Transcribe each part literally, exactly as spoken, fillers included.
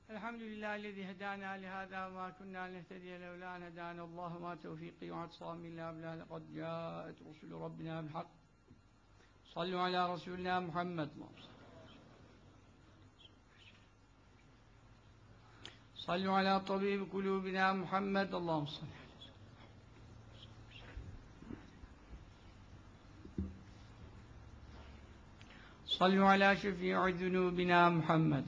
Elhamdülillahillezî hedâna lihâzâ ve mâ kunnâ linehtediye levlâ en hedânallâhu mâ tevfîkî ve atsâmî illâ billâh lekad câet rusûlü rabbinâ bil hak. Sallu alâ Resulina Muhammed. Sallu alâ tabîbi kulûbina Muhammed. Allahümme salli. Sallu alâ şefî'i zunûbina Muhammed.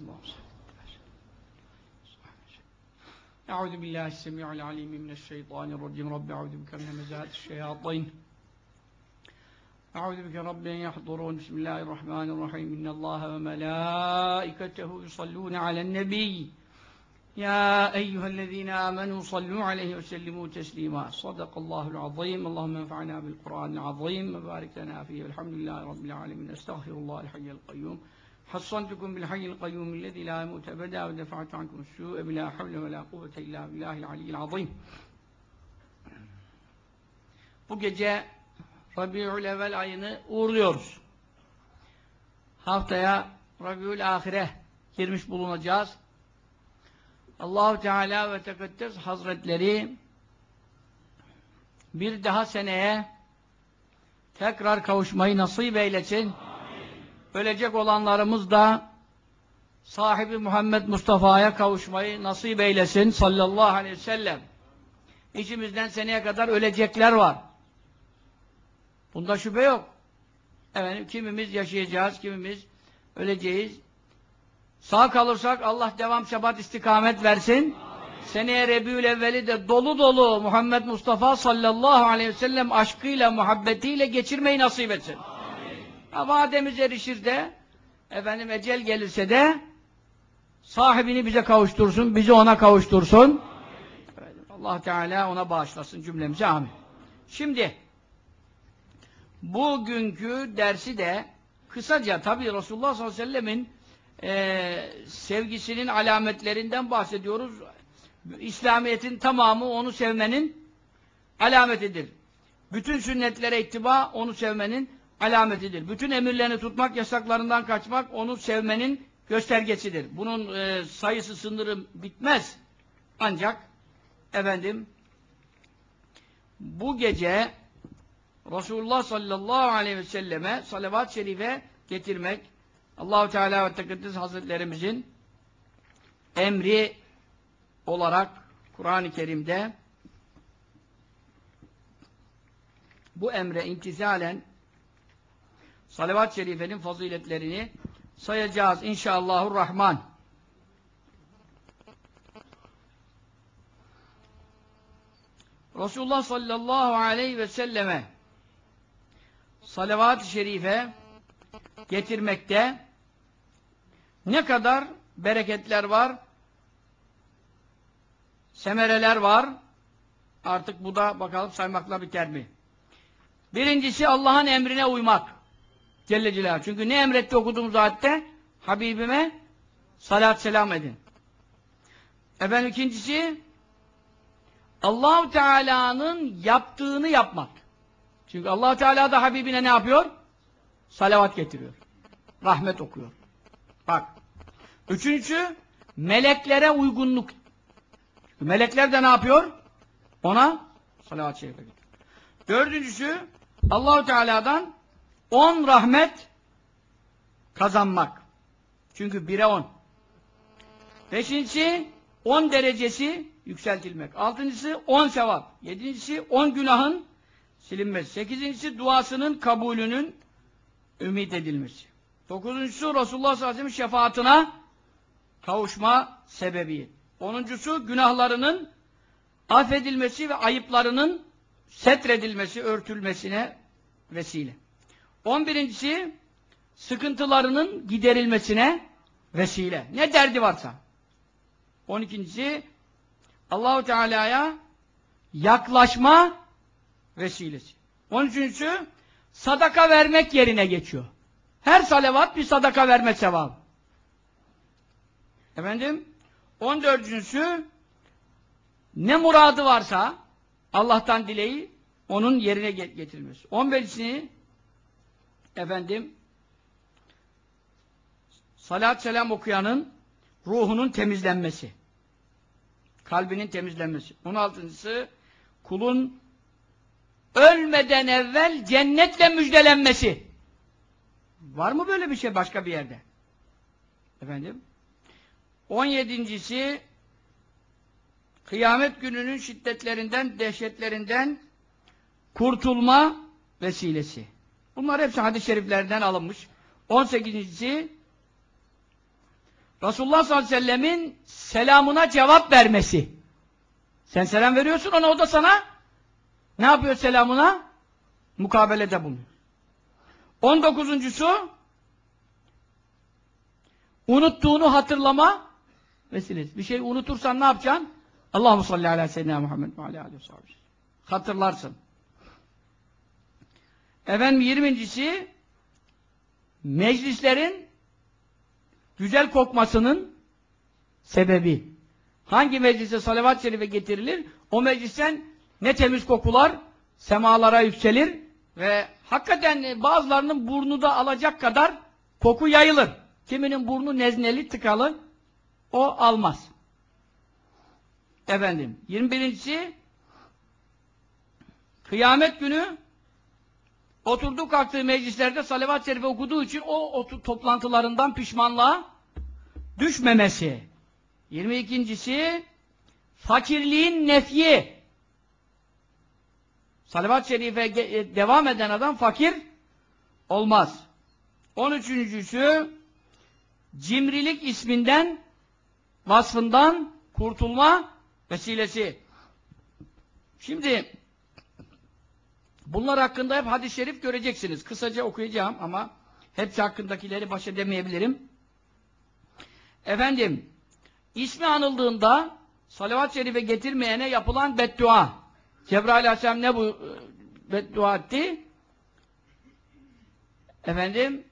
Euzu billahi semi'il alim mineşşeytanirracim. Rabbi euzu bike min hemezâti'ş-şeyâtîn. Euzu bike rabbi en yahdurûn. Bismillahirrahmanirrahim. İnnallâhe ve melâiketehu yusallûne alen-nebiyy. Ya eyyühellezîne âmenû sallû aleyhi ve sellimû teslîmâ. Sadakallâhul azîm. Allahümme enfa'nâ bil Kur'ânil azîm ve bârik lenâ fîhî. Elhamdülillâhi rabbil âlemin. Estağfirullâhel hayyel kayyûm. Hassantukum bil hayyil kayyum illezî lâ yemûte ebedâ ve defa'tu ankumus-sû'e bilâ havle ve lâ kuvvete illâ billâhil aliyyil azîm. Bu gece Rabiül Evvel ayını uğurluyoruz. Haftaya Rabiül Ahire girmiş bulunacağız. Allahu Teala ve Tekaddes Hazretleri bir daha seneye tekrar kavuşmayı nasip eylesin. Ölecek olanlarımız da sahibi Muhammed Mustafa'ya kavuşmayı nasip eylesin sallallahu aleyhi ve sellem. İçimizden seneye kadar ölecekler var. Bunda şüphe yok. Efendim, kimimiz yaşayacağız, kimimiz öleceğiz. Sağ kalırsak Allah devam sebat istikamet versin. Amin. Seneye Rebiül Evvel'i de dolu dolu Muhammed Mustafa sallallahu aleyhi ve sellem aşkıyla, muhabbetiyle geçirmeyi nasip etsin. Vademiz erişir de efendim ecel gelirse de sahibini bize kavuştursun, bizi ona kavuştursun. Evet, Allah Teala ona bağışlasın cümlemize, amin. Şimdi bugünkü dersi de kısaca, tabi Resulullah sallallahu aleyhi ve sellemin e, sevgisinin alametlerinden bahsediyoruz. İslamiyet'in tamamı onu sevmenin alametidir. Bütün sünnetlere ittiba onu sevmenin alametidir. Bütün emirlerini tutmak, yasaklarından kaçmak onu sevmenin göstergesidir. Bunun e, sayısı, sınırı bitmez. Ancak efendim bu gece Resulullah sallallahu aleyhi ve selleme salavat-ı şerife getirmek Allah-u Teala ve Tekaddes Hazretlerimizin emri olarak Kur'an-ı Kerim'de bu emre imtizalen salavat-ı şerifenin faziletlerini sayacağız inşallahurrahman. Resulullah sallallahu aleyhi ve selleme salavat-ı şerife getirmekte ne kadar bereketler var, semereler var. Artık bu da bakalım saymakla biter mi? Birincisi Allah'ın emrine uymak. Celle Celaluhu. Çünkü ne emretti okuduğumuz ayette? Habibime salat selam edin. Efendim ikincisi Allah-u Teala'nın yaptığını yapmak. Çünkü Allah-u Teala da Habibine ne yapıyor? Salavat getiriyor. Rahmet okuyor. Bak. Üçüncüsü meleklere uygunluk. Çünkü melekler de ne yapıyor? Ona salavat-ı şerife getiriyor. Dördüncüsü Allah-u Teala'dan on rahmet kazanmak. Çünkü bire on. Beşincisi on derecesi yükseltilmek. Altıncısı on sevap. Yedincisi on günahın silinmesi. Sekizincisi duasının kabulünün ümit edilmesi. Dokuzuncusu Resulullah sallallahu aleyhi ve sellem'in şefaatine kavuşma sebebi. Onuncusu günahlarının affedilmesi ve ayıplarının setredilmesi, örtülmesine vesile. On birincisi sıkıntılarının giderilmesine vesile. Ne derdi varsa. On ikincisi Allah-u Teala'ya yaklaşma vesilesi. On üçüncüsü sadaka vermek yerine geçiyor. Her salavat bir sadaka verme sevabı. Efendim on dördüncüsü ne muradı varsa Allah'tan dileği onun yerine getirilmesi. On beşinci efendim salat selam okuyanın ruhunun temizlenmesi. Kalbinin temizlenmesi. on altıncısı kulun ölmeden evvel cennetle müjdelenmesi. Var mı böyle bir şey başka bir yerde? Efendim? on yedincisi kıyamet gününün şiddetlerinden, dehşetlerinden kurtulma vesilesi. Bunlar hepsi hadis-i şeriflerden alınmış. on sekizincisi Resulullah sallallahu aleyhi ve sellemin selamına cevap vermesi. Sen selam veriyorsun ona, o da sana ne yapıyor selamına? Mukabelede bulunuyor. on dokuzuncusu unuttuğunu hatırlama vesilesi. Bir şey unutursan ne yapacaksın? Allahu salli ala seyyidina Muhammed ve ala aleyhi ve sellem. Hatırlarsın. Efendim yirmincisi meclislerin güzel kokmasının sebebi. Hangi meclise salavat-ı şerife getirilir? O meclisten ne temiz kokular semalara yükselir ve hakikaten bazılarının burnu da alacak kadar koku yayılır. Kiminin burnu nezneli, tıkalı, o almaz. Efendim, yirmi birincisi kıyamet günü oturduğu kalktığı meclislerde salavat-ı şerife okuduğu için o toplantılarından pişmanlığa düşmemesi. yirmi ikincisi fakirliğin nefyi. Salavat-ı şerife devam eden adam fakir olmaz. on üçüncüsü cimrilik isminden, vasfından kurtulma vesilesi. Şimdi bunlar hakkında hep hadis-i şerif göreceksiniz. Kısaca okuyacağım ama hepsi hakkındakileri baş edemeyebilirim. Efendim, ismi anıldığında salavat-ı şerife getirmeyene yapılan beddua. Cebrail aleyhisselam ne bu beddua etti? Efendim,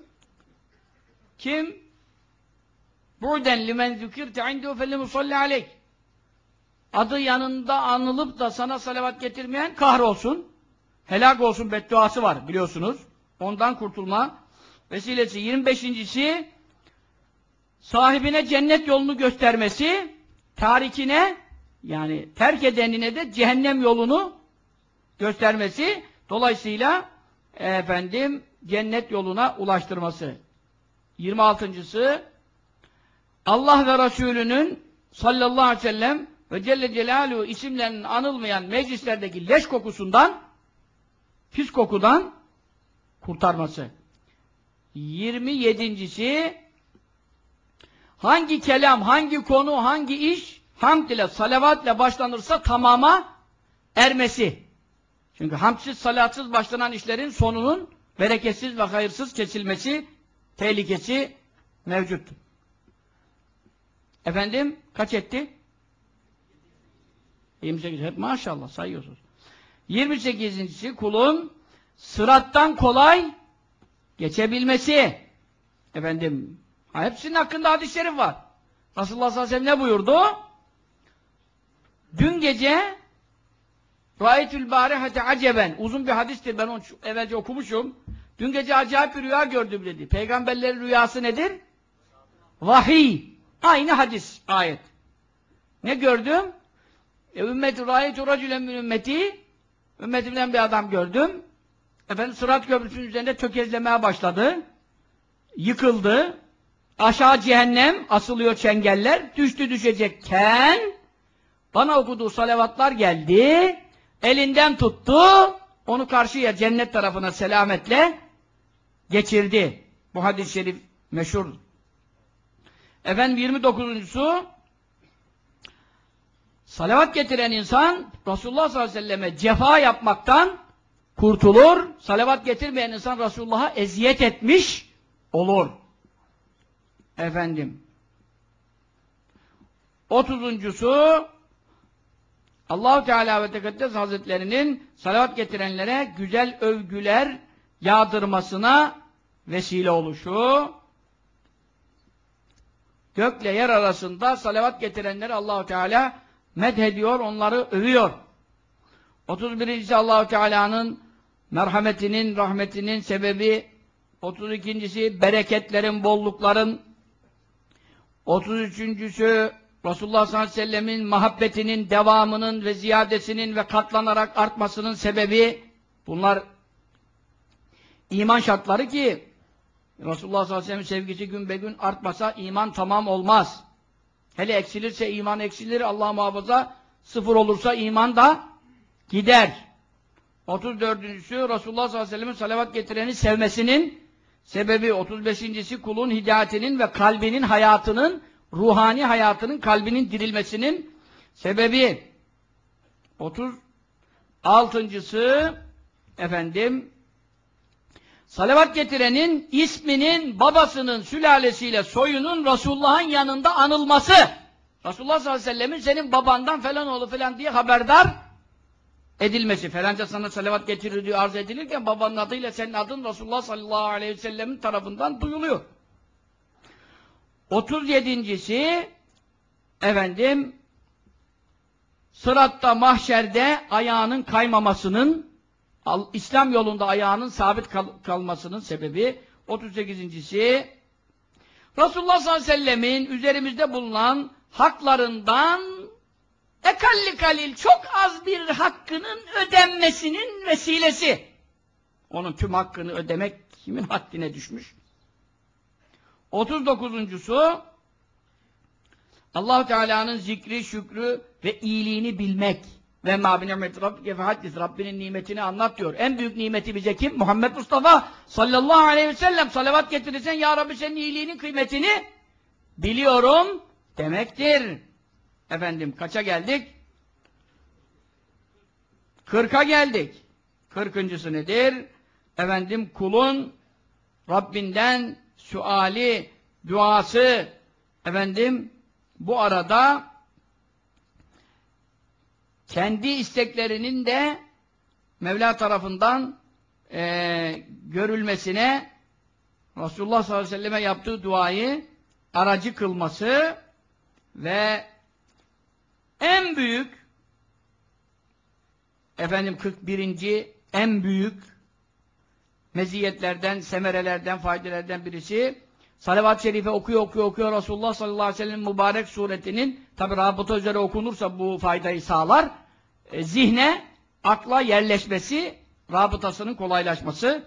kim bu'den limen zükirte indehu fellemusalli aleyh. Adı yanında anılıp da sana salavat getirmeyen kahrolsun, helak olsun bedduası var biliyorsunuz. Ondan kurtulma vesilesi. yirmi beşincisi sahibine cennet yolunu göstermesi, tarikine yani terk edenine de cehennem yolunu göstermesi, dolayısıyla efendim cennet yoluna ulaştırması. yirmi altıncısı Allah ve Resulünün sallallahu aleyhi ve sellem ve Celle Celaluhu isimlerinin anılmayan meclislerdeki leş kokusundan, pis kokudan kurtarması. yirmi yedincisi hangi kelam, hangi konu, hangi iş hamd ile, salavat ile başlanırsa tamama ermesi. Çünkü hamdsiz, salatsız başlanan işlerin sonunun bereketsiz ve hayırsız kesilmesi tehlikesi mevcuttur. Efendim, kaç etti? yirmi sekiz. Hep maşallah sayıyorsunuz. yirmi sekizincisi kulun sırattan kolay geçebilmesi. Efendim, hepsinin hakkında hadis-i şerif var. Resulullah sallallahu aleyhi ve sellem ne buyurdu? Dün gece Râitül bârihete aceben, uzun bir hadistir, ben onu evvelce okumuşum. Dün gece acayip bir rüya gördüm dedi. Peygamberlerin rüyası nedir? Vahiy. Aynı hadis, ayet. Ne gördüm? E, ümmeti râitü racülen min ümmeti, ümmetimden bir adam gördüm. Efendim Sırat Köprüsü'nün üzerinde tökezlemeye başladı. Yıkıldı. Aşağı cehennem, asılıyor çengeller. Düştü düşecekken bana okuduğu salavatlar geldi. Elinden tuttu. Onu karşıya, cennet tarafına selametle geçirdi. Bu hadis-i şerif meşhur. Efendim yirmi dokuzuncusu salavat getiren insan Resulullah sallallahu aleyhi ve selleme cefa yapmaktan kurtulur. Salavat getirmeyen insan Resulullah'a eziyet etmiş olur. Efendim otuzuncusu Allah-u Teala ve Tekaddes Hazretlerinin salavat getirenlere güzel övgüler yağdırmasına vesile oluşu. Gökle yer arasında salavat getirenleri Allah-u Teala medhediyor, onları övüyor. otuz birincisi Allah-u Teala'nın merhametinin, rahmetinin sebebi. otuz ikincisi bereketlerin, bollukların. otuz üçüncüsü Resulullah sallallahu aleyhi ve sellemin muhabbetinin devamının ve ziyadesinin ve katlanarak artmasının sebebi, bunlar iman şartları ki Resulullah sallallahu aleyhi ve sellem'in sevgisi gün be gün artmasa iman tamam olmaz. Hele eksilirse iman eksilir, Allah muhafaza, sıfır olursa iman da gider. otuz dördüncüsü Resulullah sallallahu aleyhi ve sellem'in salavat getireni sevmesinin sebebi, otuz beşincisi kulun hidayetinin ve kalbinin hayatının, ruhani hayatının, kalbinin dirilmesinin sebebi. otuz altıncısı efendim salavat getirenin isminin, babasının, sülalesiyle soyunun Resulullah'ın yanında anılması. Resulullah sallallahu aleyhi ve sellemin senin babandan falan oğlu falan diye haberdar edilmesi. Falanca sana salavat getirir diye arz edilirken babanın adıyla senin adın Resulullah sallallahu aleyhi ve sellemin tarafından duyuluyor. otuz yedincisi efendim sıratta, mahşerde ayağının kaymamasının, İslam yolunda ayağının sabit kal kalmasının sebebi. otuz sekizincisi Resulullah sallallahu aleyhi ve sellemin üzerimizde bulunan haklarından ekalli kalil, çok az bir hakkının ödenmesinin vesilesi. Onun tüm hakkını ödemek kimin haddine düşmüş? otuz dokuzuncusu Allah-u Teala'nın zikri, şükrü ve iyiliğini bilmek. Ve mâ bi ni'meti rabbike fehaddis, Rabbinin nimetini anlat diyor. En büyük nimeti bize kim? Muhammed Mustafa sallallahu aleyhi ve sellem. Salavat getirirsen ya Rabbi senin iyiliğinin kıymetini biliyorum demektir. Efendim kaça geldik? Kırka geldik. Kırkıncısı nedir? Efendim kulun Rabbinden suali, duası, efendim bu arada kendi isteklerinin de Mevla tarafından e, görülmesine Resulullah sallallahu aleyhi ve selleme yaptığı duayı aracı kılması ve en büyük efendim kırk birinci en büyük meziyetlerden, semerelerden, faydelerden birisi salavat-ı şerife okuyor, okuyor, okuyor Resulullah sallallahu aleyhi ve sellem'in mübarek suretinin, tabi rabıta üzere okunursa bu faydayı sağlar, e, zihne, akla yerleşmesi, rabıtasının kolaylaşması,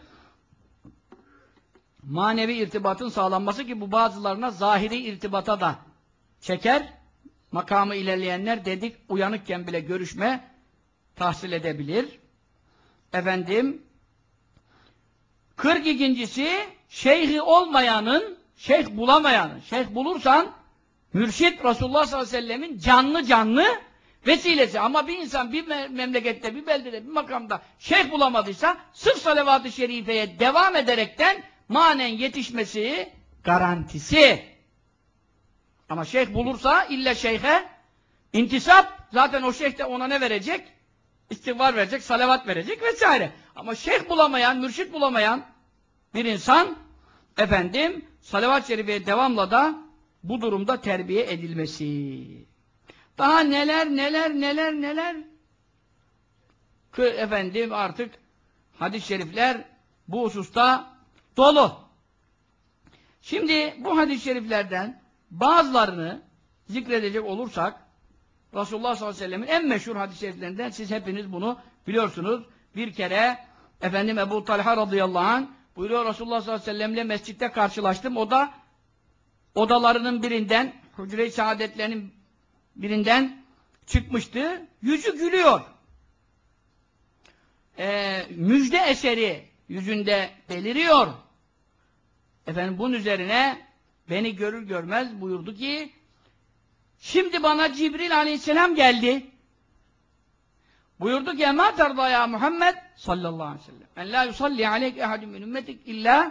manevi irtibatın sağlanması ki bu bazılarına zahiri irtibata da çeker. Makamı ilerleyenler dedik uyanıkken bile görüşme tahsil edebilir. Efendim kırk ikincisi şeyhi olmayanın, şeyh bulamayanın, şeyh bulursan mürşit Resulullah sallallahu aleyhi ve sellemin canlı canlı vesilesi. Ama bir insan bir me memlekette, bir beldede, bir makamda şeyh bulamadıysa sırf salavat-ı şerifeye devam ederekten manen yetişmesi garantisi. Ama şeyh bulursa illa şeyhe intisap, zaten o şeyh de ona ne verecek? İstiğfar verecek, salavat verecek vesaire. Ama şeyh bulamayan, mürşit bulamayan bir insan efendim salavat-ı şerifeye devamla da bu durumda terbiye edilmesi. Daha neler neler neler neler ki efendim artık hadis-i şerifler bu hususta dolu. Şimdi bu hadis-i şeriflerden bazılarını zikredecek olursak Resulullah sallallahu aleyhi ve sellem'in en meşhur hadis-i şeriflerinden siz hepiniz bunu biliyorsunuz. Bir kere efendim Ebu Talha radıyallahu anh buyuruyor, Resulullah sallallahu aleyhi ve sellem'le mescitte karşılaştım. O da odalarının birinden, Hucre-i Saadetlerinin birinden çıkmıştı. Yüzü gülüyor. Ee, müjde eseri yüzünde beliriyor. Efendim bunun üzerine beni görür görmez buyurdu ki şimdi bana Cibril aleyhisselam geldi. Buyurdu ki emâ terda ya Muhammed sallallahu aleyhi ve sellem en la yusalli aleyke ehadun min ümmetik illa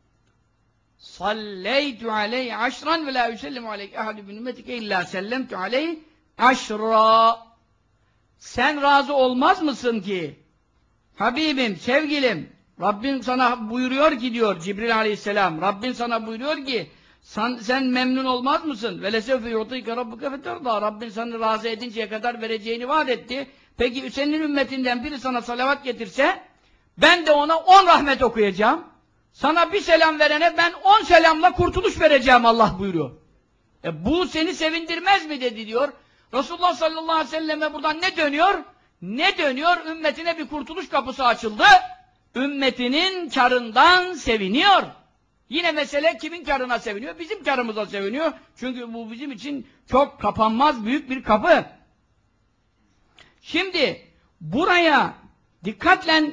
salleytu aleyhi aşran ve la yusellimu aleyke ehadun min ümmetike illa sellemtu aleyhi aşra. Sen razı olmaz mısın ki Habibim, sevgilim, Rabbin sana buyuruyor ki diyor Cibril aleyhisselam, Rabbin sana buyuruyor ki sen, sen memnun olmaz mısın? Ve lesevfe yu'tike rabbuke feterda. Rabbin seni razı edinceye kadar vereceğini vaat etti. Peki senin ümmetinden biri sana salavat getirse ben de ona on rahmet okuyacağım. Sana bir selam verene ben on selamla kurtuluş vereceğim Allah buyuruyor. E bu seni sevindirmez mi dedi diyor. Resulullah sallallahu aleyhi ve selleme buradan ne dönüyor? Ne dönüyor? Ümmetine bir kurtuluş kapısı açıldı. Ümmetinin karından seviniyor. Yine mesele kimin karına seviniyor? Bizim karımıza seviniyor. Çünkü bu bizim için çok kapanmaz büyük bir kapı. Şimdi buraya dikkatle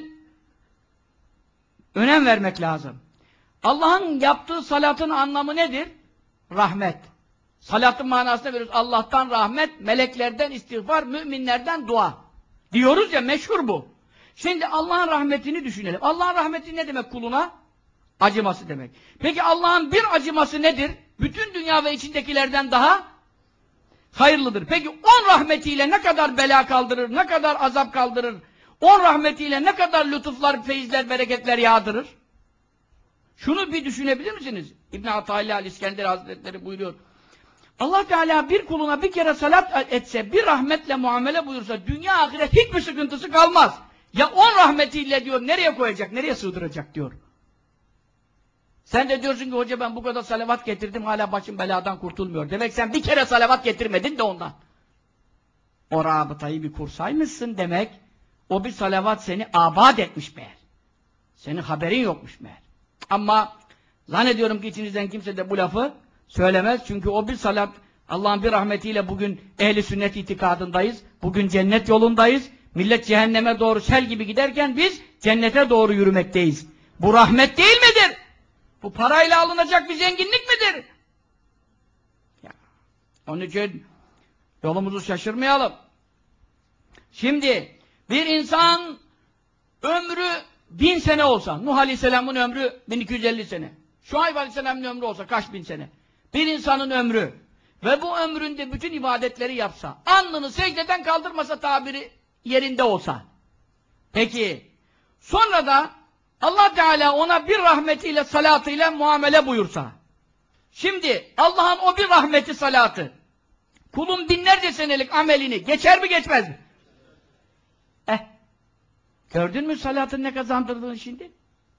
önem vermek lazım. Allah'ın yaptığı salatın anlamı nedir? Rahmet. Salatın manasını veriyoruz. Allah'tan rahmet, meleklerden istiğfar, müminlerden dua. Diyoruz ya, meşhur bu. Şimdi Allah'ın rahmetini düşünelim. Allah'ın rahmeti ne demek kuluna? Acıması demek. Peki Allah'ın bir acıması nedir? Bütün dünya ve içindekilerden daha hayırlıdır. Peki on rahmetiyle ne kadar bela kaldırır, ne kadar azap kaldırır? On rahmetiyle ne kadar lütuflar, feyizler, bereketler yağdırır? Şunu bir düşünebilir misiniz? İbn Atâilâ el-İskender Hazretleri buyuruyor. Allah Teala bir kuluna bir kere salat etse, bir rahmetle muamele buyursa, dünya ahiret hiçbir sıkıntısı kalmaz. Ya on rahmetiyle diyor, nereye koyacak, nereye sığdıracak diyor. Sen de diyorsun ki hoca ben bu kadar salavat getirdim, hala başım beladan kurtulmuyor. Demek sen bir kere salavat getirmedin de ondan. O rabıtayı bir kursaymışsın demek, o bir salavat seni abad etmiş meğer. Senin haberin yokmuş meğer. Ama zannediyorum ki içinizden kimse de bu lafı söylemez. Çünkü o bir salat, Allah'ın bir rahmetiyle bugün ehli sünnet itikadındayız. Bugün cennet yolundayız. Millet cehenneme doğru sel gibi giderken biz cennete doğru yürümekteyiz. Bu rahmet değil midir? Bu parayla alınacak bir zenginlik midir? Ya, onun için yolumuzu şaşırmayalım. Şimdi bir insan ömrü bin sene olsa, Nuh Aleyhisselam'ın ömrü bin iki yüz elli sene, Şuayb Aleyhisselam'ın ömrü olsa kaç bin sene, bir insanın ömrü ve bu ömründe bütün ibadetleri yapsa, alnını secdeden kaldırmasa, tabiri yerinde olsa, peki sonra da Allah Teala ona bir rahmetiyle, salatıyla muamele buyursa, şimdi Allah'ın o bir rahmeti, salatı kulun binlerce senelik amelini geçer mi geçmez mi? Eh, gördün mü salatın ne kazandırdığını şimdi?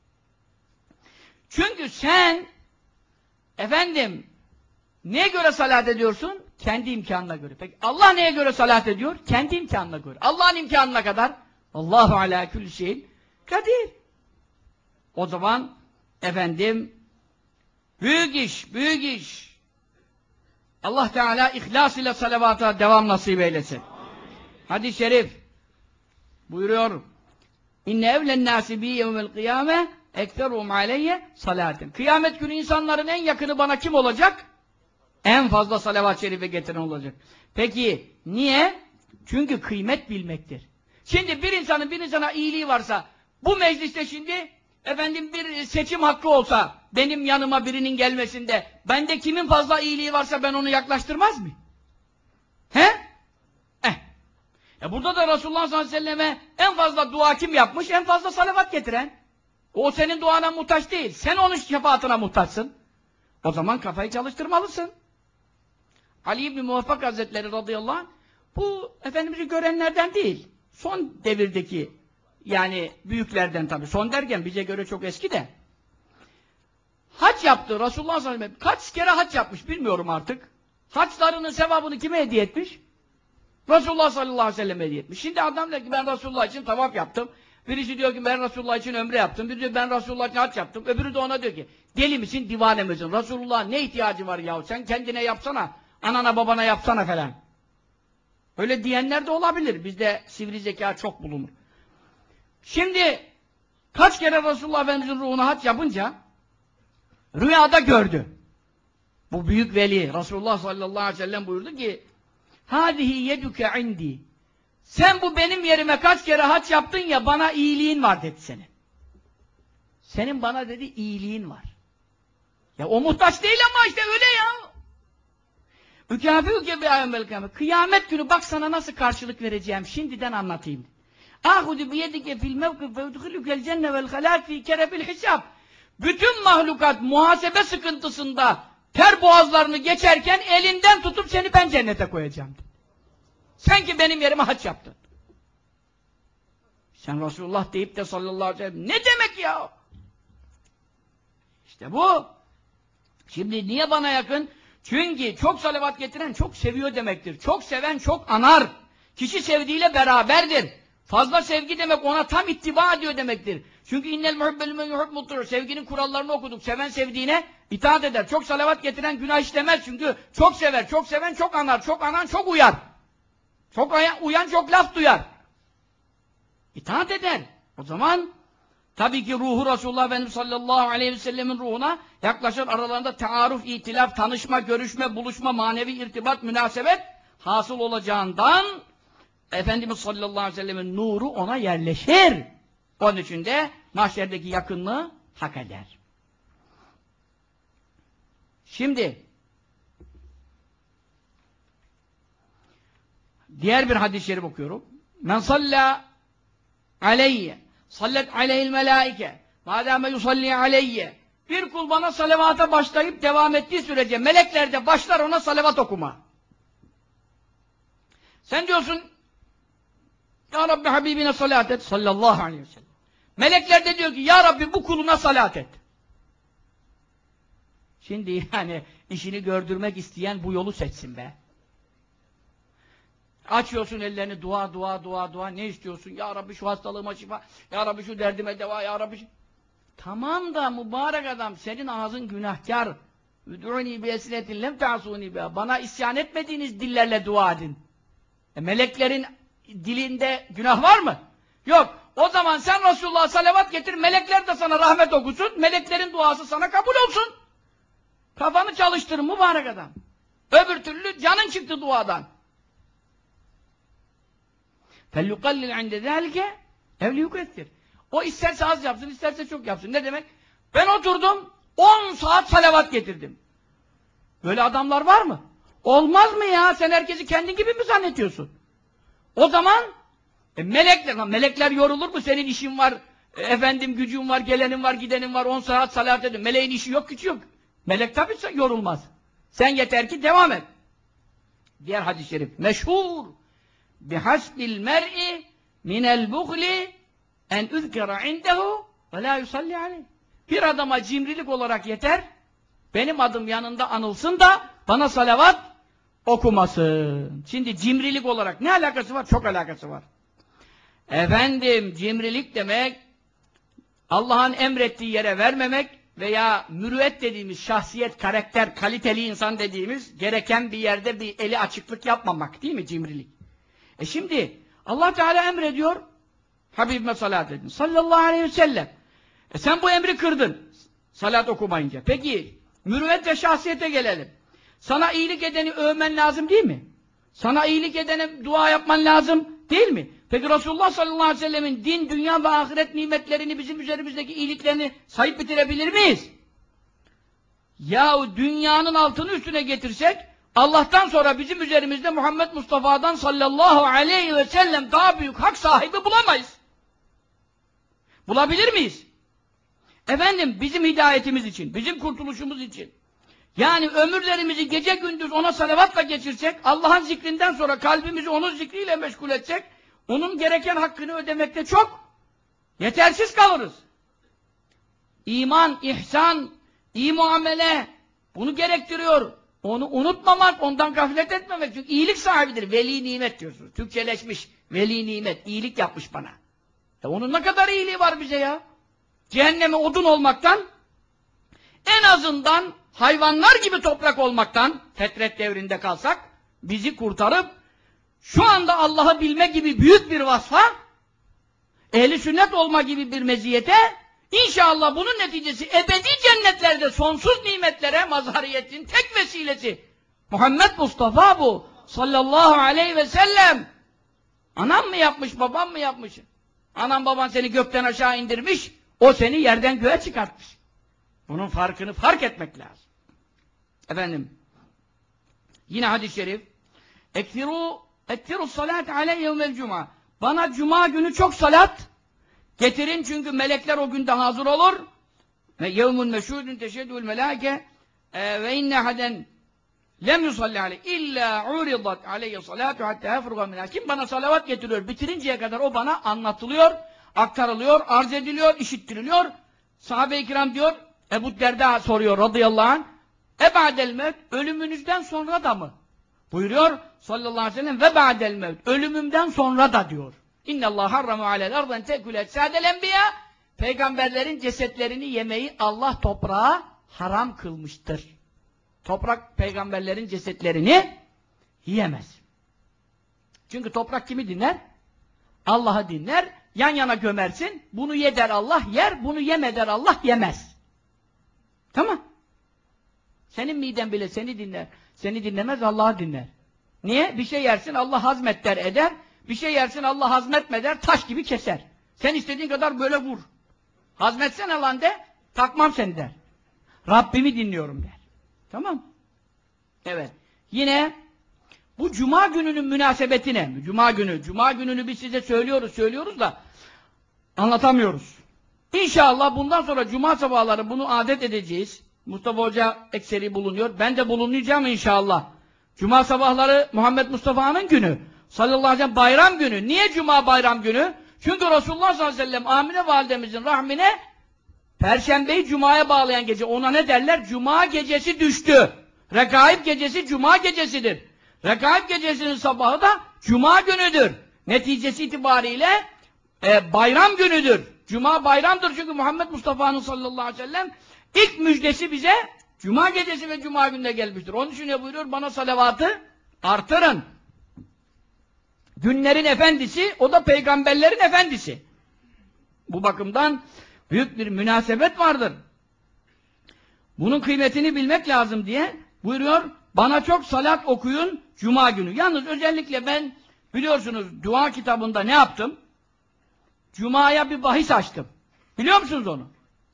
Çünkü sen efendim neye göre salat ediyorsun? Kendi imkanına göre. Peki Allah neye göre salat ediyor? Kendi imkanına göre. Allah'ın imkanına kadar Allahu ala külli şeyin kadir. O zaman efendim büyük iş, büyük iş. Allah Teala ihlas ile salavata devam nasip eylesin. Hadis-i şerif buyuruyor. İnne evlen nâsi bi yevmel kıyâme ekterum aleyye salaten. Kıyamet günü insanların en yakını bana kim olacak? En fazla salavat-ı şerife getiren olacak. Peki niye? Çünkü kıymet bilmektir. Şimdi bir insanın bir insana iyiliği varsa, bu mecliste şimdi efendim bir seçim hakkı olsa, benim yanıma birinin gelmesinde, bende kimin fazla iyiliği varsa ben onu yaklaştırmaz mı? He? Eh. E burada da Resulullah sallallahu aleyhi ve selleme en fazla dua kim yapmış? En fazla salavat getiren. O senin duana muhtaç değil. Sen onun şefaatine muhtaçsın. O zaman kafayı çalıştırmalısın. Ali İbni Muvaffak Hazretleri radıyallahu anh, bu Efendimiz'i görenlerden değil. Son devirdeki, yani büyüklerden tabii. Son derken bize göre çok eski de. Hac yaptı Resulullah sallallahu aleyhi ve sellem. Kaç kere hac yapmış bilmiyorum artık. Haçlarının sevabını kime hediye etmiş? Resulullah sallallahu aleyhi ve sellem hediye etmiş. Şimdi adam diyor ki ben Resulullah için tavaf yaptım. Birisi diyor ki ben Resulullah için ömre yaptım. Biri diyor ben Resulullah için hac yaptım. Öbürü de ona diyor ki deli misin, divane misin? Resulullah'a ne ihtiyacı var yahu? Sen kendine yapsana. Anana babana yapsana falan. Öyle diyenler de olabilir. Bizde sivri zeka çok bulunur. Şimdi kaç kere Resulullah Efendimiz'in ruhuna hac yapınca rüyada gördü. Bu büyük veli Resulullah sallallahu aleyhi ve sellem buyurdu ki hâzihi yedüke indi. Sen bu benim yerime kaç kere hac yaptın ya, bana iyiliğin var dedi senin. Senin bana dedi iyiliğin var. Ya o muhtaç değil ama işte öyle ya. Kıyamet günü bak sana nasıl karşılık vereceğim şimdiden anlatayım. Ahudu biyedike fil mevkif ve udhulukel cenne vel halak fi kerebil hisab. Bütün mahlukat muhasebe sıkıntısında ter boğazlarını geçerken elinden tutup seni ben cennete koyacağım. Sen ki benim yerime hac yaptın. Sen Resulullah deyip de sallallahu aleyhi ve sellem ne demek ya? İşte bu. Şimdi niye bana yakın? Çünkü çok salavat getiren çok seviyor demektir. Çok seven çok anar. Kişi sevdiğiyle beraberdir. Fazla sevgi demek ona tam ittiba ediyor demektir. Çünkü innel muhibbel men yuhibbuttur. Sevginin kurallarını okuduk. Seven sevdiğine itaat eder. Çok salavat getiren günah işlemez. Çünkü çok sever. Çok seven çok anar. Çok anan çok uyar. Çok uyan çok laf duyar. İtaat eder. O zaman tabii ki ruhu Resulullah Efendimiz sallallahu aleyhi ve sellemin ruhuna yaklaşır. Aralarında taarruf, itilaf, tanışma, görüşme, buluşma, manevi irtibat, münasebet hasıl olacağından Efendimiz sallallahu aleyhi ve sellemin nuru ona yerleşir. Onun için de mahşerdeki yakınlığı hak eder. Şimdi diğer bir hadis-i şerif okuyorum. Men salla aleyye sallet aleyhil melaike madame yusalli aleyye. Bir kul bana salavata başlayıp devam ettiği sürece melekler de başlar ona salavat okuma. Sen diyorsun Ya Rabbi Habibine salat et sallallahu aleyhi ve sellem. Melekler de diyor ki Ya Rabbi bu kuluna salat et. Şimdi yani işini gördürmek isteyen bu yolu seçsin be. Açıyorsun ellerini dua dua dua dua ne istiyorsun? Ya Rabbi şu hastalığıma şifa, Ya Rabbi şu derdime deva, Ya Rabbi şu... Tamam da mübarek adam senin ağzın günahkar. Üd'uni bi esnetin lem ta'suni biha. Bana isyan etmediğiniz dillerle dua edin. E, meleklerin dilinde günah var mı? Yok. O zaman sen Resulullah'a salavat getir, melekler de sana rahmet okusun, meleklerin duası sana kabul olsun. Kafanı çalıştır mübarek adam. Öbür türlü canın çıktı duadan. فَلْيُقَلِّلْ عِنْدَ ذَٰلِكَ اَوْ لِيُكَثِّرْ. O isterse az yapsın, isterse çok yapsın. Ne demek? Ben oturdum, on saat salavat getirdim. Böyle adamlar var mı? Olmaz mı ya? Sen herkesi kendin gibi mi zannediyorsun? O zaman e, melekler, melekler yorulur mu? Senin işin var, e, efendim gücün var, gelenin var, gidenin var, on saat salat edin. Meleğin işi yok, gücü yok. Melek tabii yorulmaz. Sen yeter ki devam et. Diğer hadis-i şerif. Meşhur. Bihasbil mer'i minel buhli en üzkera indehu ve la yusalli aleyh. Bir adama cimrilik olarak yeter, benim adım yanında anılsın da bana salavat okumasın. Şimdi cimrilik olarak ne alakası var? Çok alakası var. Efendim, cimrilik demek Allah'ın emrettiği yere vermemek veya mürüvvet dediğimiz şahsiyet, karakter, kaliteli insan dediğimiz gereken bir yerde bir eli açıklık yapmamak değil mi cimrilik? E şimdi Allah Teala emrediyor Habibime salat edin sallallahu aleyhi ve sellem. E sen bu emri kırdın salat okumayınca. Peki mürüvvet ve şahsiyete gelelim. Sana iyilik edeni övmen lazım değil mi? Sana iyilik edene dua yapman lazım değil mi? Peki Resulullah sallallahu aleyhi ve sellemin din, dünya ve ahiret nimetlerini, bizim üzerimizdeki iyiliklerini sayıp bitirebilir miyiz? Yahu dünyanın altını üstüne getirsek Allah'tan sonra bizim üzerimizde Muhammed Mustafa'dan sallallahu aleyhi ve sellem daha büyük hak sahibi bulamayız. Bulabilir miyiz? Efendim bizim hidayetimiz için, bizim kurtuluşumuz için. Yani ömürlerimizi gece gündüz ona salavatla geçirsek, Allah'ın zikrinden sonra kalbimizi onun zikriyle meşgul etsek, onun gereken hakkını ödemekte çok yetersiz kalırız. İman, ihsan, iyi muamele bunu gerektiriyor. Onu unutmamak, ondan gaflet etmemek. Çünkü iyilik sahibidir. Veli nimet diyorsunuz. Türkçeleşmiş. Veli nimet. İyilik yapmış bana. E onun ne kadar iyiliği var bize ya? Cehenneme odun olmaktan en azından hayvanlar gibi toprak olmaktan fetret devrinde kalsak bizi kurtarıp şu anda Allah'ı bilme gibi büyük bir vasfa ehli sünnet olma gibi bir meziyete İnşallah bunun neticesi ebedi cennetlerde sonsuz nimetlere mazhariyetin tek vesilesi. Muhammed Mustafa bu. Sallallahu aleyhi ve sellem. Anam mı yapmış, babam mı yapmış? Anam baban seni gökten aşağı indirmiş, o seni yerden göğe çıkartmış. Bunun farkını fark etmek lazım. Efendim, yine hadis-i şerif. Ekfiru, ekfiru salat aleyhi yevmel cuma. Bana cuma günü çok salat getirin çünkü melekler o günde hazır olur. Ve yevmun meşhudun teşhedül melâke ve inne haden lem yusalli aleyh illa uridat aleyhi salatu hatta yefruga minha. Kim bana salavat getiriyor, bitirinceye kadar o bana anlatılıyor, aktarılıyor, arz ediliyor, işittiriliyor. Sahabe-i kiram diyor, Ebu Derda soruyor radıyallahu anh, E ba'del mevt, ölümünüzden sonra da mı? Buyuruyor sallallahu aleyhi ve sellem ve ba'del mevt, ölümümden sonra da diyor. İnnallâh harramu alel ardan tekül etsâdel enbiya. Peygamberlerin cesetlerini yemeyi Allah toprağa haram kılmıştır. Toprak peygamberlerin cesetlerini yiyemez. Çünkü toprak kimi dinler? Allah'ı dinler. Yan yana gömersin. Bunu ye der Allah yer, bunu yeme der Allah yemez. Tamam. Senin miden bile seni dinler. Seni dinlemez, Allah'ı dinler. Niye? Bir şey yersin Allah hazmet der eder. Bir şey yersin Allah hazmetme der, taş gibi keser. Sen istediğin kadar böyle vur. Hazmetsene lan de, takmam seni der. Rabbimi dinliyorum der. Tamam. Evet. Yine bu cuma gününün münasebetine, cuma günü, cuma gününü biz size söylüyoruz, söylüyoruz da anlatamıyoruz. İnşallah bundan sonra cuma sabahları bunu adet edeceğiz. Mustafa Hoca ekseri bulunuyor. Ben de bulunacağım inşallah. Cuma sabahları Muhammed Mustafa'nın günü. Sallallahu aleyhi ve sellem bayram günü. Niye cuma bayram günü? Çünkü Resulullah sallallahu aleyhi ve sellem Amine validemizin rahmine Perşembeyi cumaya bağlayan gece. Ona ne derler? Cuma gecesi düştü. Rekaib gecesi cuma gecesidir. Rekaib gecesinin sabahı da cuma günüdür. Neticesi itibariyle e, bayram günüdür. Cuma bayramdır çünkü Muhammed Mustafa'nın sallallahu aleyhi ve sellem ilk müjdesi bize cuma gecesi ve cuma gününe gelmiştir. Onun için ne buyuruyor? Bana salavatı artırın. Günlerin efendisi, o da peygamberlerin efendisi. Bu bakımdan büyük bir münasebet vardır. Bunun kıymetini bilmek lazım diye buyuruyor, bana çok salat okuyun cuma günü. Yalnız özellikle ben biliyorsunuz dua kitabında ne yaptım? Cuma'ya bir bahis açtım. Biliyor musunuz onu?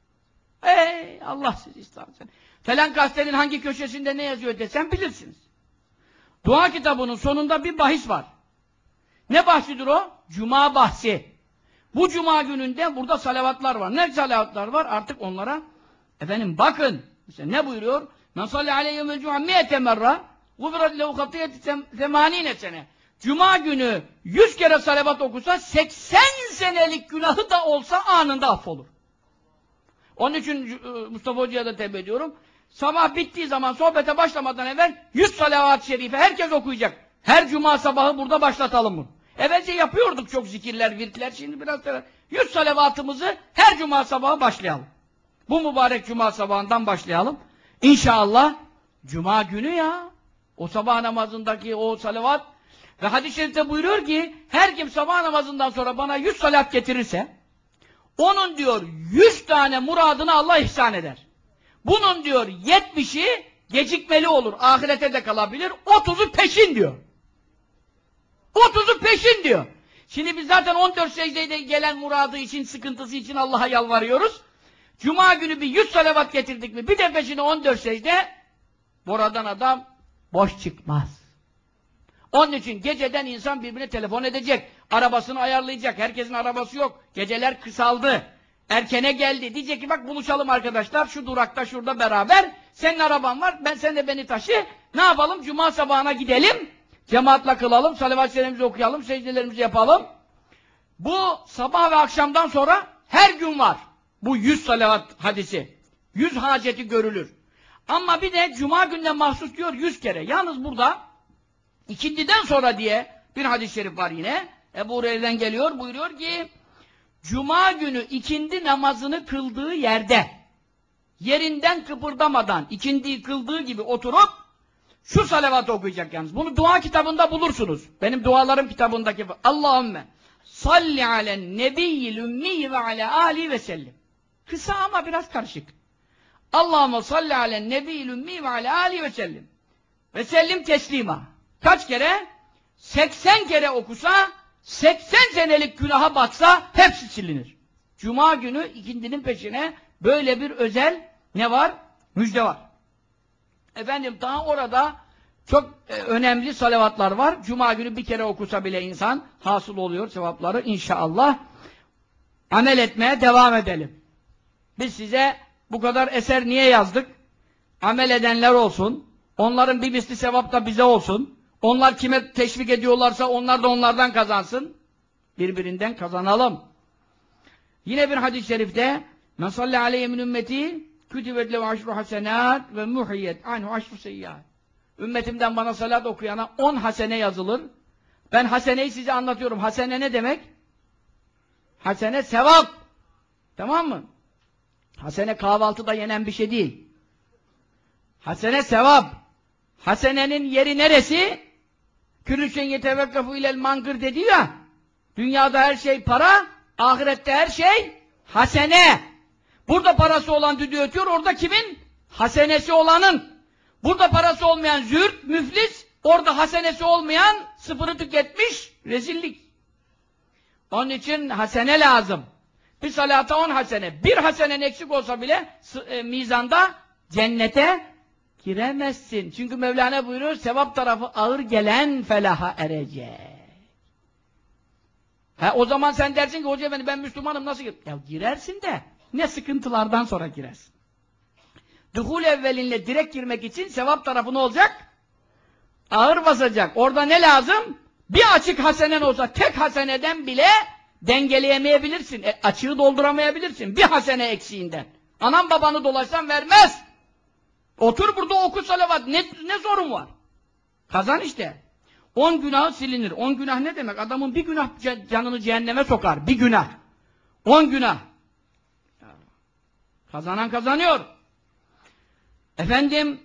Ey Allah sizi istersen. Falan gazetenin hangi köşesinde ne yazıyor desem bilirsiniz. Dua kitabının sonunda bir bahis var. Ne bahsidir o? Cuma bahsi. Bu cuma gününde burada salavatlar var. Ne salavatlar var? Artık onlara efendim bakın. Mesela ne buyuruyor? Men salli aleyhi yevmel cuma mi'ete merra gufirat lehu hatiyeti semanine sene. Cuma günü yüz kere salavat okusa seksen senelik günahı da olsa anında affolur. Onun için Mustafa Hoca'ya da tevbe ediyorum. Sabah bittiği zaman sohbete başlamadan evvel yüz salavat-ı şerife herkes okuyacak. Her cuma sabahı burada başlatalım bunu. Evvelce yapıyorduk çok zikirler, virtler. Şimdi biraz da yüz salavatımızı her cuma sabahı başlayalım. Bu mübarek cuma sabahından başlayalım. İnşallah cuma günü ya. O sabah namazındaki o salavat ve hadis-i şerifte buyuruyor ki her kim sabah namazından sonra bana yüz salat getirirse onun diyor yüz tane muradını Allah ihsan eder. Bunun diyor yetmişi gecikmeli olur. Ahirete de kalabilir. otuzu peşin diyor. otuzu peşin diyor. Şimdi biz zaten on dört secdede gelen muradı için, sıkıntısı için Allah'a yalvarıyoruz. Cuma günü bir yüz salavat getirdik mi, bir de peşine on dört secde, buradan adam boş çıkmaz. Onun için geceden insan birbirine telefon edecek, arabasını ayarlayacak, herkesin arabası yok, geceler kısaldı, erkene geldi, diyecek ki bak buluşalım arkadaşlar, şu durakta şurada beraber, senin araban var, ben sen de beni taşı, ne yapalım, cuma sabahına gidelim, cemaatle kılalım, salavat-ı şerifimizi okuyalım, secdelerimizi yapalım. Bu sabah ve akşamdan sonra her gün var. Bu yüz salavat hadisi. Yüz haceti görülür. Ama bir de cuma gününe mahsus diyor yüz kere. Yalnız burada ikindiden sonra diye bir hadis-i şerif var yine. Ebu Hureyre'den geliyor, buyuruyor ki cuma günü ikindi namazını kıldığı yerde yerinden kıpırdamadan ikindiyi kıldığı gibi oturup şu salavatı okuyacak yalnız. Bunu dua kitabında bulursunuz. Benim dualarım kitabındaki Allahümme salli alen nebiyyil ümmi ve ala ali ve sellim. Kısa ama biraz karışık. Allahümme salli alen nebiyyil ümmi ve ala ali ve sellim. Ve sellim teslima. Kaç kere? seksen kere okusa, seksen senelik günaha batsa hepsi silinir. Cuma günü ikindinin peşine böyle bir özel ne var? Müjde var. Efendim daha orada çok e, önemli salavatlar var. Cuma günü bir kere okusa bile insan hasıl oluyor sevapları inşallah. Amel etmeye devam edelim. Biz size bu kadar eser niye yazdık? Amel edenler olsun. Onların bir misli sevap da bize olsun. Onlar kime teşvik ediyorlarsa onlar da onlardan kazansın. Birbirinden kazanalım. Yine bir hadis-i şerifte men salli aleyhi min ümmeti kütübet lehu aşru hasenat ve muhiyet anhu aşru seyyiat. Ümmetimden bana salat okuyana on hasene yazılır. Ben haseneyi size anlatıyorum. Hasene ne demek? Hasene sevap. Tamam mı? Hasene kahvaltıda yenen bir şey değil. Hasene sevap. Hasenenin yeri neresi? Küllü şeyin yetevekkafu ilel mangır dedi ya. Dünyada her şey para, ahirette her şey hasene. Burada parası olan düdüğü ötüyor, orada kimin? Hasenesi olanın. Burada parası olmayan züğürt, müflis, orada hasenesi olmayan sıfırı tüketmiş, rezillik. Onun için hasene lazım. Bir salata on hasene. Bir hasenen eksik olsa bile e, mizanda cennete giremezsin. Çünkü Mevlana buyuruyor, sevap tarafı ağır gelen felaha erecek. Ha, o zaman sen dersin ki, hoca efendi ben Müslümanım nasıl gir? Ya girersin de, ne sıkıntılardan sonra girersin. Duhul evvelinle direkt girmek için sevap tarafı ne olacak? Ağır basacak. Orada ne lazım? Bir açık hasenen olsa, tek haseneden bile dengeleyemeyebilirsin. E, açığı dolduramayabilirsin. Bir hasene eksiğinden. Anam babanı dolaşsan vermez. Otur burada oku salavat. Ne, ne sorun var? Kazan işte. On günahı silinir. On günah ne demek? Adamın bir günah canını cehenneme sokar. Bir günah. On günah. Kazanan kazanıyor. Efendim,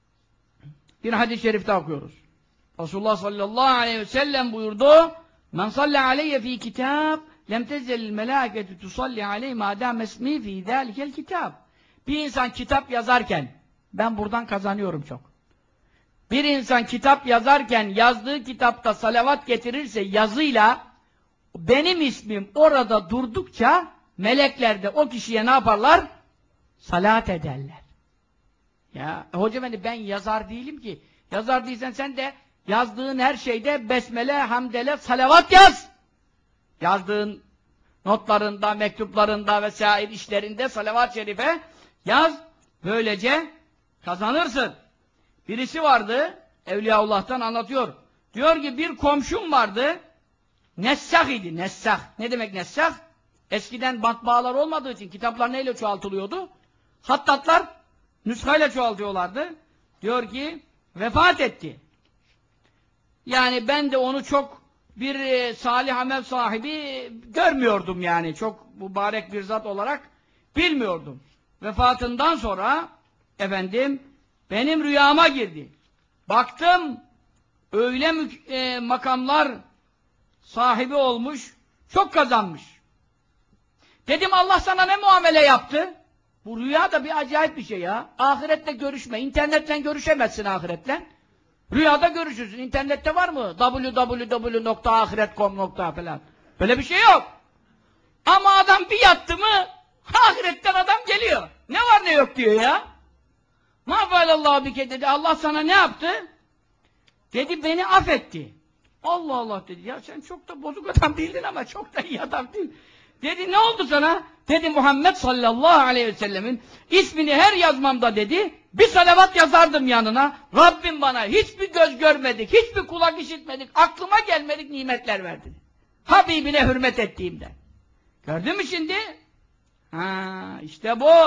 bir hadis-i şerifte okuyoruz. Resulullah sallallahu aleyhi ve sellem buyurdu, men salli aleyye fi kitab lem tezelil melâketu tusalli aleyhi mâdâme esmî fî zâlikel kitab. Bir insan kitap yazarken, ben buradan kazanıyorum çok. Bir insan kitap yazarken yazdığı kitapta salavat getirirse yazıyla, benim ismim orada durdukça melekler de o kişiye ne yaparlar? Salat ederler. Ya hoca efendi ben yazar değilim ki. Yazar değilsen sen de yazdığın her şeyde besmele, hamdele, salavat yaz. Yazdığın notlarında, mektuplarında vesaire işlerinde salavat-ı şerife yaz. Böylece kazanırsın. Birisi vardı, Evliyaullah'tan anlatıyor. Diyor ki bir komşum vardı, nessah idi, nessah. Ne demek nessah? Eskiden matbaalar olmadığı için kitaplar neyle çoğaltılıyordu? Hattatlar nüshayla çoğaltıyorlardı. Diyor ki vefat etti. Yani ben de onu çok bir e, salih amel sahibi görmüyordum yani. Çok mübarek bir zat olarak bilmiyordum. Vefatından sonra efendim benim rüyama girdi. Baktım öyle e, makamlar sahibi olmuş, çok kazanmış. Dedim Allah sana ne muamele yaptı? Bu rüya da bir acayip bir şey ya. Ahirette görüşme. İnternetten görüşemezsin ahiretle. Rüyada görüşürsün. İnternette var mı? double-u double-u double-u nokta ahiret nokta com nokta falan. Böyle bir şey yok. Ama adam bir yattı mı ahiretten adam geliyor. Ne var ne yok diyor ya. Ma fâlallahu bike dedi. Allah sana ne yaptı? Dedi beni affetti. Allah Allah dedi. Ya sen çok da bozuk adam değildin ama çok da iyi adam değil. Dedi ne oldu sana? Dedi Muhammed sallallahu aleyhi ve sellemin ismini her yazmamda dedi bir salavat yazardım yanına. Rabbim bana hiçbir göz görmedik, hiçbir kulak işitmedik, aklıma gelmedik nimetler verdi. Habibine hürmet ettiğimden. Gördün mü şimdi? Ha, işte bu.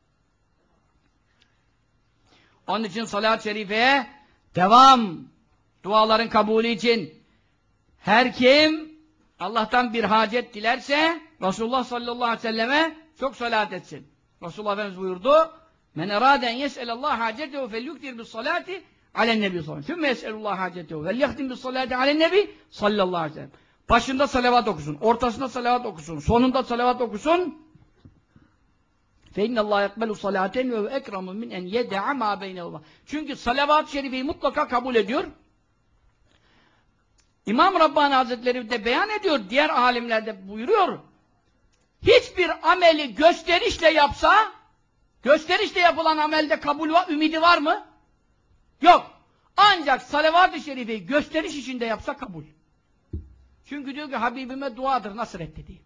Onun için salat-ı şerifeye devam. Duaların kabulü için her kim Allah'tan bir hacet dilerse Resulullah sallallahu aleyhi ve selleme çok salat etsin. Resulullah Efendimiz buyurdu men eraden yes'elallah hacetehu felyuktir bis salati alen nebi sallallahu aleyhi ve sellem. Sümme yes'elallah hacetehu felyektim bis salati alen nebi sallallahu aleyhi ve sellem. Başında salavat okusun, ortasında salavat okusun, sonunda salavat okusun. Fe innallâhe yekbelu salâten ve ekramu min en yede'a mâ beynehumâ. Çünkü salavat-ı şerifeyi mutlaka kabul ediyor. İmam Rabbani Hazretleri de beyan ediyor, diğer alimler de buyuruyor. Hiçbir ameli gösterişle yapsa, gösterişle yapılan amelde kabul var, ümidi var mı? Yok. Ancak salavat-ı şerifeyi gösteriş içinde yapsa kabul. Çünkü diyor ki Habibime duadır, nasıl reddedeyim?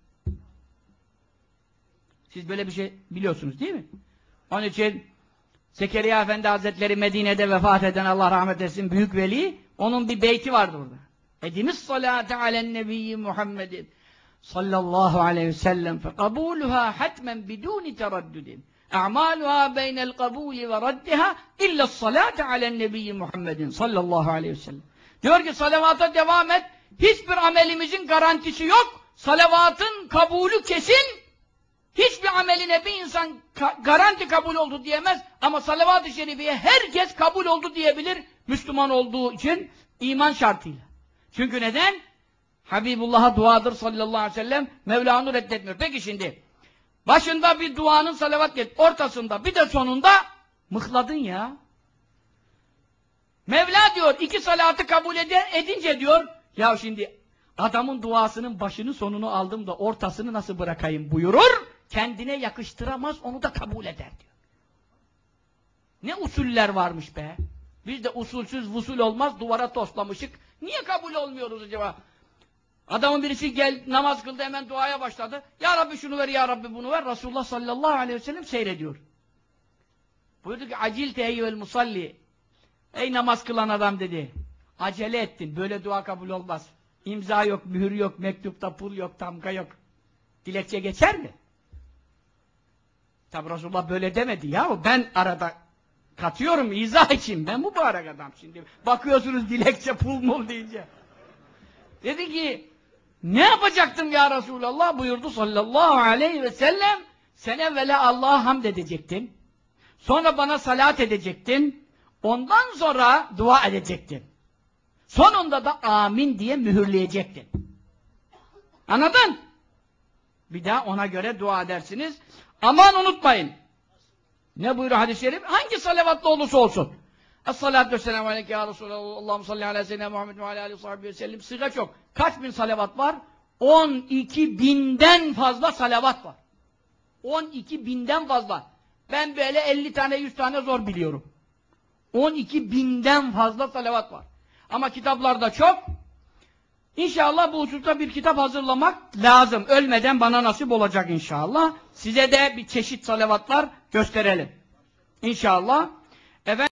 Siz böyle bir şey biliyorsunuz değil mi? Onun için Zekeriya Efendi Hazretleri Medine'de vefat eden Allah rahmet etsin büyük veli, onun bir beyti vardı burada. Edimiz salate alen nebiyyi Muhammedin sallallahu aleyhi ve sellem fekabuluha hatmen biduni teraddüdin اَعْمَالُهَا بَيْنَ الْقَبُولِ وَرَدِّهَا اِلَّا الصَّلَاةَ عَلَى النَّبِيِّ Muhammedin sallallahu aleyhi ve sellem. Diyor ki salavata devam et. Hiçbir amelimizin garantisi yok. Salavatın kabulü kesin. Hiçbir ameline bir insan ka garanti kabul oldu diyemez. Ama salavat-ı şerifeye herkes kabul oldu diyebilir. Müslüman olduğu için iman şartıyla. Çünkü neden? Habibullah'a duadır sallallahu aleyhi ve sellem. Mevla'nı reddetmiyor. Peki şimdi başında bir duanın salavat get, ortasında bir de sonunda mıhladın ya. Mevla diyor iki salatı kabul ede, edince diyor ya şimdi adamın duasının başını sonunu aldım da ortasını nasıl bırakayım buyurur. Kendine yakıştıramaz onu da kabul eder diyor. Ne usuller varmış be. Biz de usulsüz vusul olmaz duvara toslamışık. Niye kabul olmuyoruz acaba? Adamın birisi gel namaz kıldı hemen duaya başladı. Ya Rabbi şunu ver, ya Rabbi bunu ver. Resulullah sallallahu aleyhi ve sellem seyrediyor. Buyurdu ki acil teyyüvel musalli. Ey namaz kılan adam dedi. Acele ettin. Böyle dua kabul olmaz. İmza yok, mühür yok, mektupta pul yok, tamga yok. Dilekçe geçer mi? Tabi Resulullah böyle demedi ya. Ben arada katıyorum izah için. Ben mübarek adam şimdi. Bakıyorsunuz dilekçe pul mul deyince. Dedi ki ne yapacaktım ya Resulallah buyurdu sallallahu aleyhi ve sellem. Sen evvela Allah'a hamd edecektin. Sonra bana salat edecektin. Ondan sonra dua edecektin. Sonunda da amin diye mühürleyecektin. Anladın? Bir daha ona göre dua edersiniz. Aman unutmayın. Ne buyuruyor hadis-i şerif? Hangi salavatlı olursa olsun. Es-salatu vesselamu aleyke ya Resulallah. Allahümme salli ala seyyidina Muhammed ve aleyhi ve sellem. Sıra çok. Kaç bin salavat var? on iki binden fazla salavat var. on iki binden fazla. Ben böyle elli tane yüz tane zor biliyorum. on iki binden fazla salavat var. Ama kitaplarda çok. İnşallah bu hususta bir kitap hazırlamak lazım. Ölmeden bana nasip olacak inşallah. Size de bir çeşit salavatlar gösterelim. İnşallah. Efendim